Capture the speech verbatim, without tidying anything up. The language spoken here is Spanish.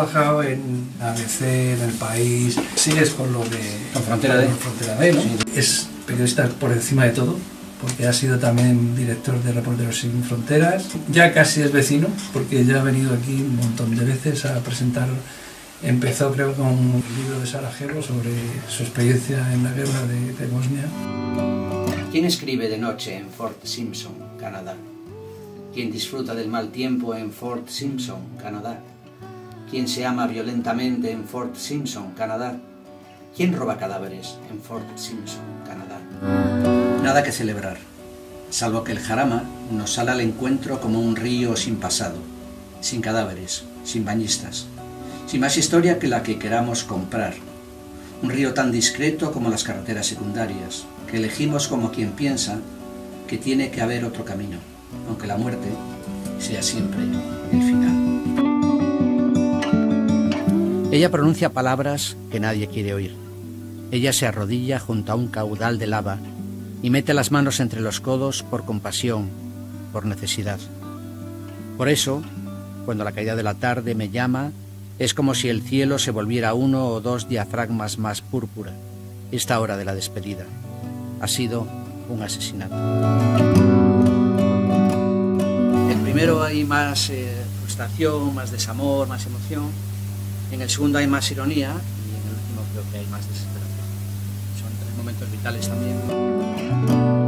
trabajado en A B C, en El País, sigues con lo de... Con Frontera D. Frontera D, ¿no? Sí. Es periodista por encima de todo, porque ha sido también director de Reporteros Sin Fronteras. Ya casi es vecino, porque ya ha venido aquí un montón de veces a presentar. Empezó, creo, con un libro de Sarajevo sobre su experiencia en la guerra de, de Bosnia. ¿Quién escribe de noche en Fort Simpson, Canadá? ¿Quién disfruta del mal tiempo en Fort Simpson, Canadá? ¿Quién se ama violentamente en Fort Simpson, Canadá? ¿Quién roba cadáveres en Fort Simpson, Canadá? Nada que celebrar, salvo que el Jarama nos sale al encuentro como un río sin pasado, sin cadáveres, sin bañistas, sin más historia que la que queramos comprar. Un río tan discreto como las carreteras secundarias, que elegimos como quien piensa que tiene que haber otro camino, aunque la muerte sea siempre el final. Ella pronuncia palabras que nadie quiere oír. Ella se arrodilla junto a un caudal de lava y mete las manos entre los codos por compasión, por necesidad. Por eso, cuando a la caída de la tarde me llama, es como si el cielo se volviera uno o dos diafragmas más púrpura. Esta hora de la despedida ha sido un asesinato. En el primero hay más eh, frustración, más desamor, más emoción. En el segundo hay más ironía y en el último creo que hay más desesperación. Son tres momentos vitales también.